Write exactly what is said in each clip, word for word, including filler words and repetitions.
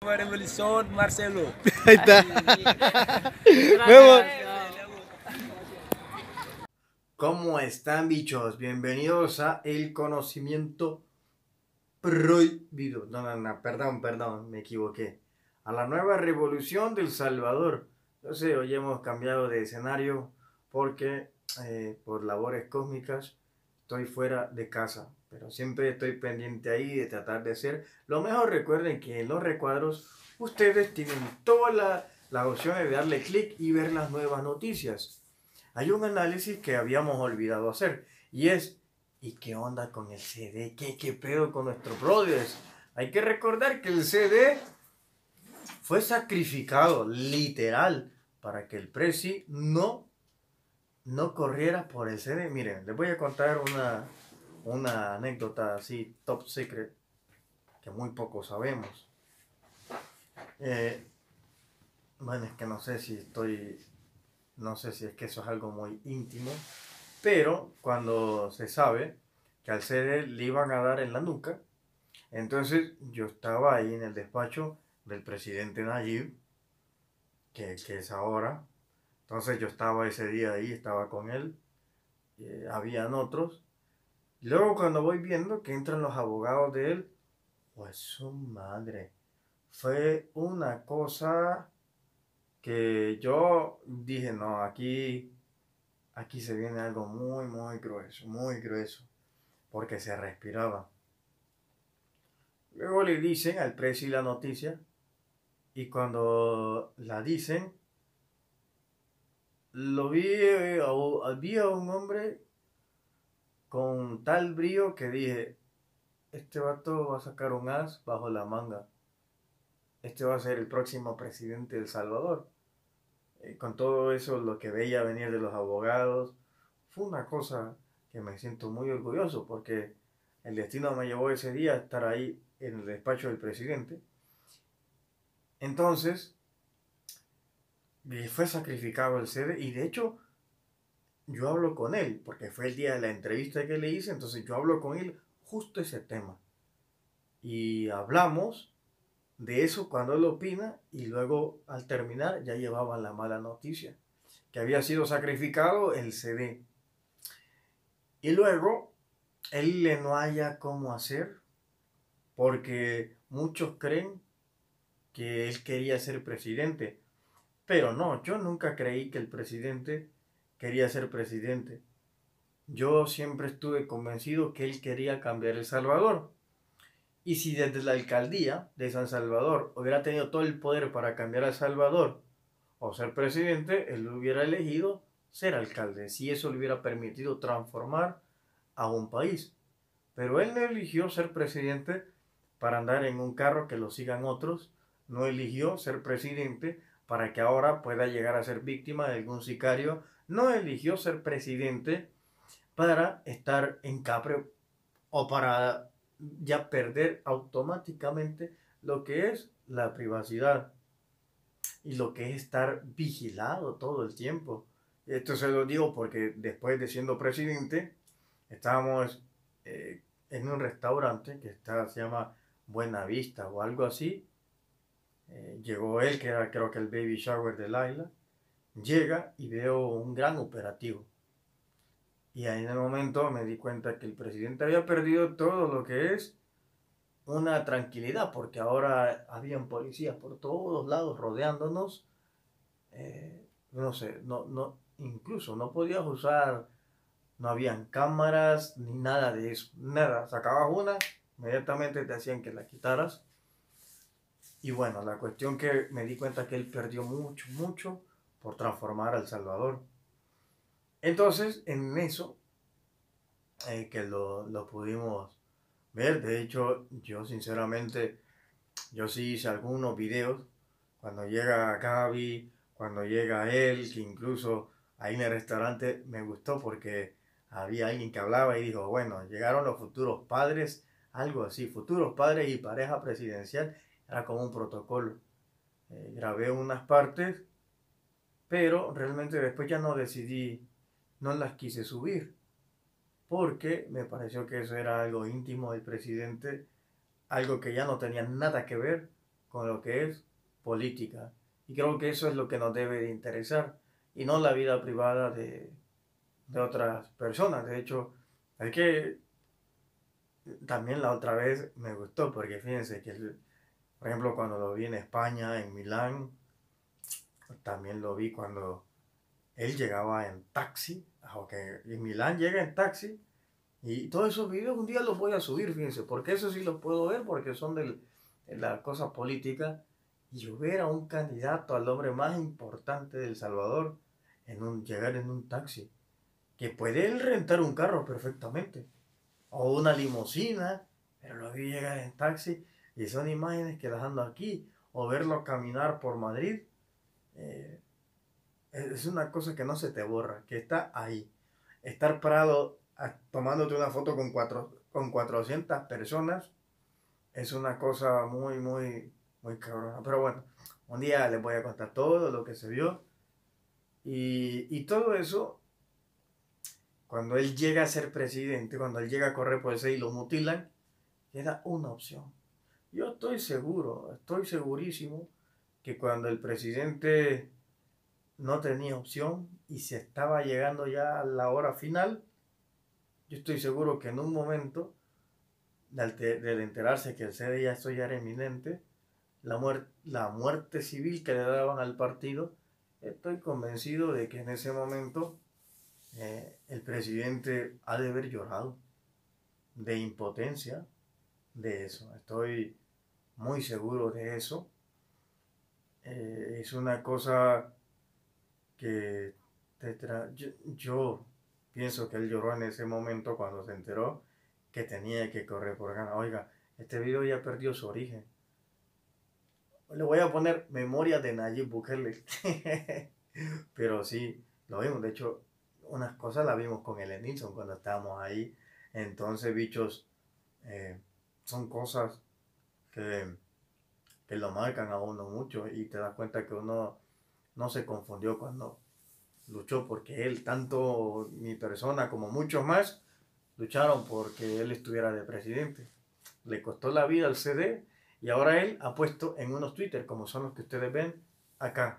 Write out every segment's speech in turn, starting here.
Revolución, Marcelo. Ahí está. Vemos. ¿Cómo están, bichos? Bienvenidos a El Conocimiento Prohibido. No, no, no, perdón, perdón, me equivoqué. A la nueva revolución del Salvador. Yo sé, hoy hemos cambiado de escenario porque eh, por labores cósmicas estoy fuera de casa. Pero siempre estoy pendiente ahí de tratar de ser lo mejor. Recuerden que en los recuadros ustedes tienen todas la, las opciones de darle clic y ver las nuevas noticias. Hay un análisis que habíamos olvidado hacer y es, ¿y qué onda con el C D? ¿Qué, qué pedo con nuestros brothers? Hay que recordar que el C D fue sacrificado, literal, para que el Prezi no, no corriera por el C D. Miren, les voy a contar una, una anécdota así, top secret, que muy poco sabemos. Eh, bueno, es que no sé si estoy... No sé si es que eso es algo muy íntimo, pero cuando se sabe que al C D le iban a dar en la nuca, entonces yo estaba ahí en el despacho del presidente Nayib, que, que es ahora. Entonces yo estaba ese día ahí, estaba con él, eh, habían otros. Luego cuando voy viendo que entran los abogados de él, pues su madre, fue una cosa que yo dije, no, aquí... Aquí se viene algo muy, muy grueso, muy grueso, porque se respiraba. Luego le dicen al presi la noticia, y cuando la dicen, lo vi, eh, había un hombre con tal brío que dije, este vato va a sacar un as bajo la manga. Este va a ser el próximo presidente de El Salvador. Eh, con todo eso, lo que veía venir de los abogados, fue una cosa que me siento muy orgulloso porque el destino me llevó ese día a estar ahí en el despacho del presidente. Entonces, fue sacrificado el C D y de hecho yo hablo con él porque fue el día de la entrevista que le hice, entonces yo hablo con él justo ese tema. Y hablamos de eso cuando él opina y luego al terminar ya llevaban la mala noticia, que había sido sacrificado el C D. Y luego él le no haya cómo hacer porque muchos creen que él quería ser presidente. Pero no, yo nunca creí que el presidente quería ser presidente. Yo siempre estuve convencido que él quería cambiar El Salvador. Y si desde la alcaldía de San Salvador hubiera tenido todo el poder para cambiar a El Salvador o ser presidente, él hubiera elegido ser alcalde, si eso le hubiera permitido transformar a un país. Pero él no eligió ser presidente para andar en un carro que lo sigan otros, no eligió ser presidente para que ahora pueda llegar a ser víctima de algún sicario, no eligió ser presidente para estar en Capre o para ya perder automáticamente lo que es la privacidad y lo que es estar vigilado todo el tiempo. Esto se lo digo porque después de siendo presidente, estábamos eh, en un restaurante que está, se llama Buena Vista o algo así. Eh, llegó él, que era creo que el baby shower de Laila. Llega y veo un gran operativo. Y ahí en el momento me di cuenta que el presidente había perdido todo lo que es una tranquilidad, porque ahora habían policías por todos lados rodeándonos. Eh, no sé, no, no, incluso no podías usar, no habían cámaras ni nada de eso, nada. Sacabas una, inmediatamente te hacían que la quitaras. Y bueno, la cuestión que me di cuenta que él perdió mucho, mucho por transformar a El Salvador. Entonces, en eso, eh, que lo, lo pudimos ver, de hecho, yo sinceramente, yo sí hice algunos videos, cuando llega Gaby, cuando llega él, que incluso ahí en el restaurante me gustó porque había alguien que hablaba y dijo, bueno, llegaron los futuros padres, algo así, futuros padres y pareja presidencial, era como un protocolo. Eh, grabé unas partes, pero realmente después ya no decidí, no las quise subir, porque me pareció que eso era algo íntimo del presidente, algo que ya no tenía nada que ver con lo que es política. Y creo que eso es lo que nos debe de interesar y no la vida privada de, de otras personas. De hecho, es que también la otra vez me gustó porque fíjense que, el, por ejemplo, cuando lo vi en España, en Milán, también lo vi cuando él llegaba en taxi, aunque en Milán llega en taxi, y todos esos videos un día los voy a subir, fíjense, porque eso sí los puedo ver porque son del, de la cosa política. Y yo ver a un candidato, al hombre más importante de El Salvador, en un, llegar en un taxi, que puede él rentar un carro perfectamente, o una limusina, pero lo vi llegar en taxi, y son imágenes que las ando aquí, o verlo caminar por Madrid, eh, es una cosa que no se te borra, que está ahí. Estar parado a, tomándote una foto con, cuatro, con cuatrocientas personas es una cosa muy, muy, muy cabrona. Pero bueno, un día les voy a contar todo lo que se vio. Y, y todo eso, cuando él llega a ser presidente, cuando él llega a correr por ese y lo mutilan, queda una opción. Yo estoy seguro, estoy segurísimo que cuando el presidente no tenía opción y se estaba llegando ya a la hora final, yo estoy seguro que en un momento de enterarse que el C D ya esto ya era inminente, la, muerte, la muerte civil que le daban al partido, estoy convencido de que en ese momento eh, el presidente ha de haber llorado de impotencia de eso. Estoy muy seguro de eso. Eh, es una cosa que te tra yo, yo pienso que él lloró en ese momento cuando se enteró que tenía que correr por ganas. Oiga, este video ya perdió su origen. Le voy a poner memoria de Nayib Bukele. Pero sí, lo vimos. De hecho, unas cosas las vimos con el Nilsson cuando estábamos ahí. Entonces, bichos, eh, son cosas que, que lo marcan a uno mucho y te das cuenta que uno no se confundió cuando luchó, porque él, tanto mi persona como muchos más, lucharon porque él estuviera de presidente. Le costó la vida al C D y ahora él ha puesto en unos Twitter, como son los que ustedes ven acá,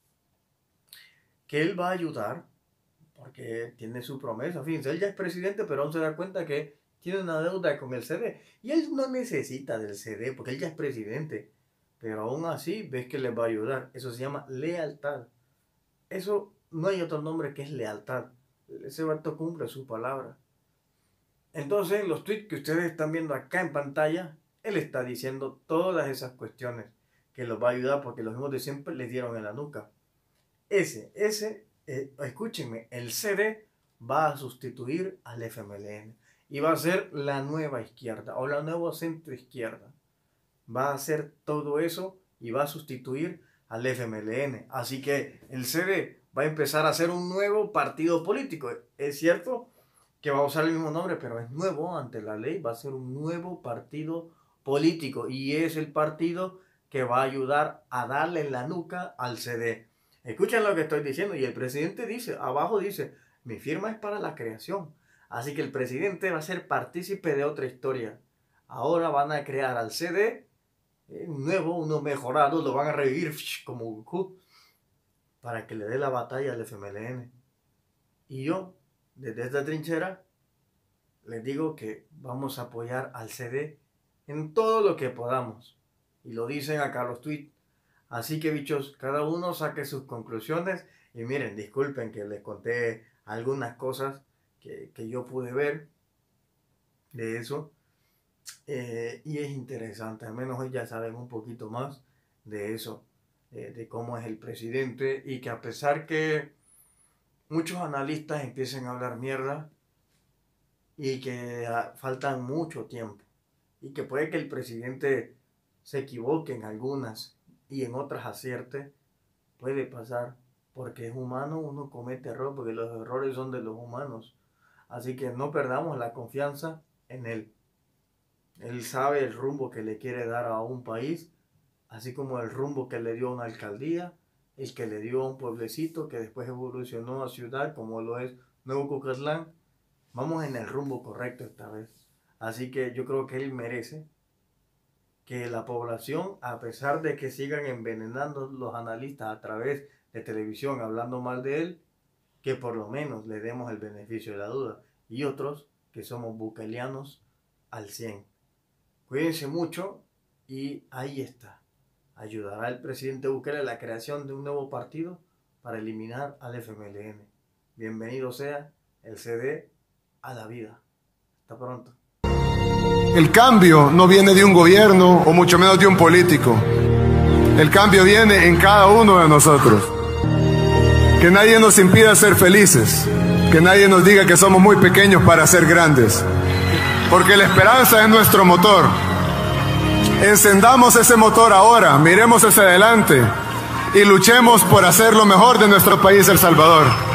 que él va a ayudar porque tiene su promesa. Fíjense, él ya es presidente, pero aún se da cuenta que tiene una deuda con el C D. Y él no necesita del C D porque él ya es presidente. Pero aún así ves que les va a ayudar. Eso se llama lealtad. Eso no hay otro nombre que es lealtad. Ese vato cumple su palabra. Entonces, los tweets que ustedes están viendo acá en pantalla, él está diciendo todas esas cuestiones que los va a ayudar porque los mismos de siempre les dieron en la nuca. Ese, ese, eh, escúchenme, el C D va a sustituir al F M L N y va a ser la nueva izquierda o la nueva centro izquierda. Va a hacer todo eso y va a sustituir al F M L N. Así que el C D va a empezar a ser un nuevo partido político. Es cierto que va a usar el mismo nombre, pero es nuevo ante la ley, va a ser un nuevo partido político y es el partido que va a ayudar a darle la nuca al C D. Escuchen lo que estoy diciendo y el presidente dice, abajo dice, mi firma es para la creación. Así que el presidente va a ser partícipe de otra historia. Ahora van a crear al C D, eh, nuevo, uno mejorado, lo van a revivir como Goku para que le dé la batalla al F M L N. Y yo, desde esta trinchera, les digo que vamos a apoyar al C D en todo lo que podamos. Y lo dicen acá los tweets. Así que, bichos, cada uno saque sus conclusiones. Y miren, disculpen que les conté algunas cosas que, que yo pude ver de eso. Eh, y es interesante, al menos hoy ya saben un poquito más de eso, eh, de cómo es el presidente. Y que a pesar que muchos analistas empiecen a hablar mierda y que uh, faltan mucho tiempo y que puede que el presidente se equivoque en algunas y en otras acierte, puede pasar porque es humano, uno comete errores porque los errores son de los humanos, así que no perdamos la confianza en él. Él sabe el rumbo que le quiere dar a un país, así como el rumbo que le dio a una alcaldía, el que le dio a un pueblecito que después evolucionó a ciudad como lo es Nuevo Cucatlán. Vamos en el rumbo correcto esta vez. Así que yo creo que él merece que la población, a pesar de que sigan envenenando los analistas a través de televisión hablando mal de él, que por lo menos le demos el beneficio de la duda. Y otros que somos bukelianos al cien. Cuídense mucho y ahí está. ¿Ayudará el presidente Bukele a la creación de un nuevo partido para eliminar al F M L N? Bienvenido sea el C D a la vida. Hasta pronto. El cambio no viene de un gobierno o mucho menos de un político. El cambio viene en cada uno de nosotros. Que nadie nos impida ser felices. Que nadie nos diga que somos muy pequeños para ser grandes. Porque la esperanza es nuestro motor. Encendamos ese motor ahora, miremos hacia adelante y luchemos por hacer lo mejor de nuestro país, El Salvador.